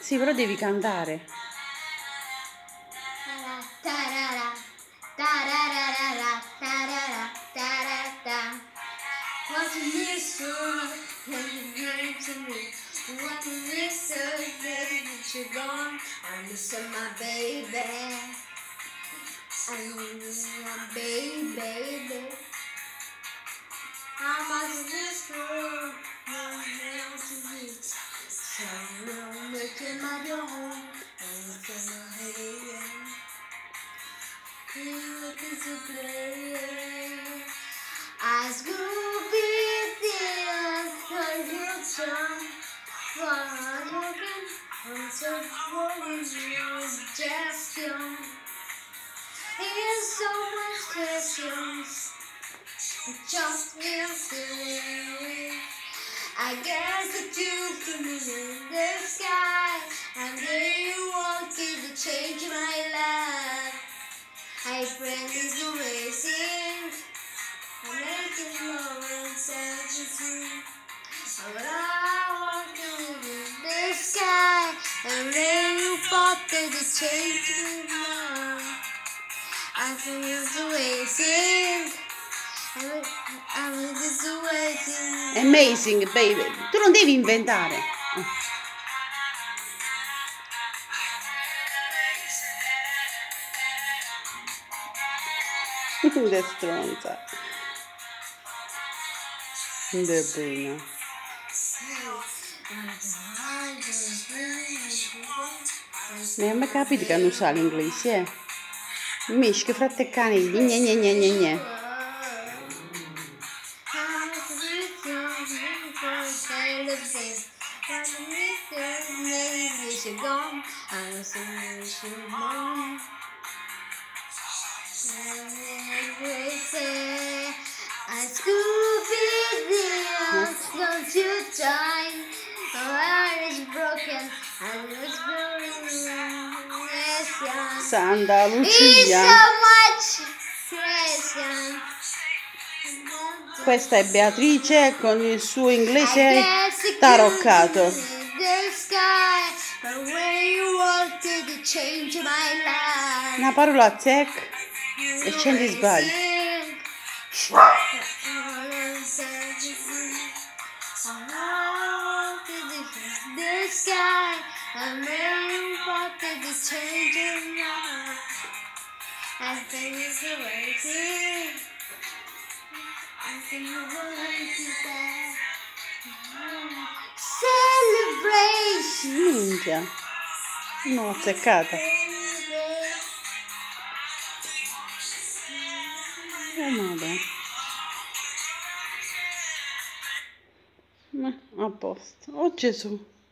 Sì, però devi cantare. What is this world that you bring to me? What is this earth that you're gone? I miss my baby. I miss my baby. How much is this world that to me? So I'm making my home and it's my head. You looking to play. I screw with you, cause you're strong. For looking, I'm so foolish, you're just young. Here's so much questions, just yesterday. I guess that you can be in the sky, and there you walk in to change my life. I friend is racing. I make it more and sensitive. But I walk in the sky, and then you fought to change me now. I think it's racing. I'm just waiting. Amazing, baby. Tu non devi inventare. De stronza. De Bruno. Non è mai capito che non sa l'inglese, eh? Mischio fra te cani, gne gne gne gne gne. I Scooby don't you join? My heart is broken. I'm just Santa It's Lucia. so much pressure. Questa è Beatrice con il suo inglese taroccato. Una parola a tech e scendi sbagli. Celebration. Minchia, non l'ho azzeccata. Oh madre. A posto. Oh Gesù.